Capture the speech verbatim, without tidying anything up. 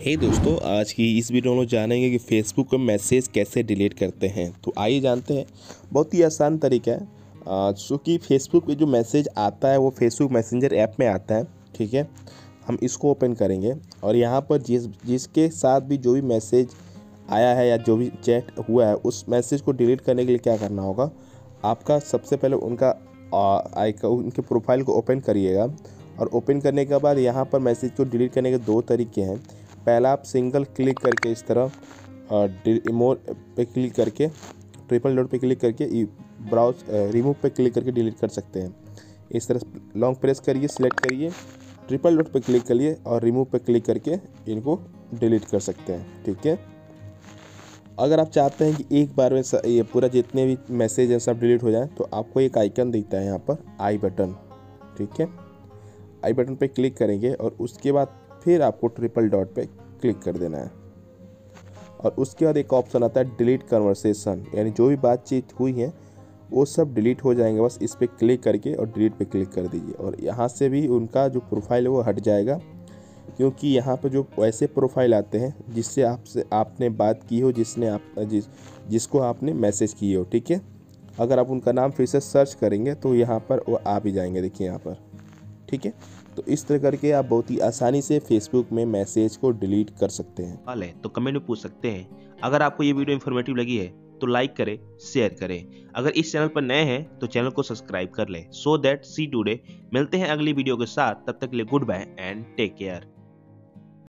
हे hey दोस्तों, आज की इस वीडियो में जानेंगे कि फेसबुक में मैसेज कैसे डिलीट करते हैं। तो आइए जानते हैं। बहुत ही आसान तरीका है। चूँकि फेसबुक पे जो मैसेज आता है वो फेसबुक मैसेंजर ऐप में आता है। ठीक है, हम इसको ओपन करेंगे और यहाँ पर जिस जिसके साथ भी जो भी मैसेज आया है या जो भी चैट हुआ है उस मैसेज को डिलीट करने के लिए क्या करना होगा। आपका सबसे पहले उनका आइकन उनके प्रोफाइल को ओपन करिएगा और ओपन करने के बाद यहाँ पर मैसेज को डिलीट करने के दो तरीके हैं। पहला, आप सिंगल क्लिक करके इस तरह इमोर पे क्लिक करके ट्रिपल डॉट पे क्लिक करके ब्राउज रिमूव पे क्लिक करके डिलीट कर सकते हैं। इस तरह लॉन्ग प्रेस करिए, सिलेक्ट करिए, ट्रिपल डॉट पे क्लिक करिए और रिमूव पे क्लिक करके इनको डिलीट कर सकते हैं। ठीक है, अगर आप चाहते हैं कि एक बार में ये पूरा जितने भी मैसेज हैं सब डिलीट हो जाए तो आपको एक आइकन दिखता है यहाँ पर, आई बटन। ठीक है, आई बटन पे क्लिक करेंगे और उसके बाद फिर आपको ट्रिपल डॉट पे क्लिक कर देना है और उसके बाद एक ऑप्शन आता है डिलीट कन्वर्सेशन, यानी जो भी बातचीत हुई है वो सब डिलीट हो जाएंगे। बस इस पर क्लिक करके और डिलीट पे क्लिक कर दीजिए और यहाँ से भी उनका जो प्रोफाइल है वो हट जाएगा, क्योंकि यहाँ पर जो ऐसे प्रोफाइल आते हैं जिससे आपसे आपने बात की हो, जिसने आप जिस जिसको आपने मैसेज किए हो। ठीक है, अगर आप उनका नाम फिर से सर्च करेंगे तो यहाँ पर वो आ भी जाएंगे, देखिए यहाँ पर। ठीक है, तो इस तरह करके आप बहुत ही आसानी से फेसबुक में मैसेज को डिलीट कर सकते हैं। सवाल है तो कमेंट में पूछ सकते हैं। अगर आपको ये वीडियो इन्फॉर्मेटिव लगी है तो लाइक करें, शेयर करें। अगर इस चैनल पर नए हैं तो चैनल को सब्सक्राइब कर लें। So that see today. मिलते हैं अगली वीडियो के साथ, तब तक के लिए good bye and take care.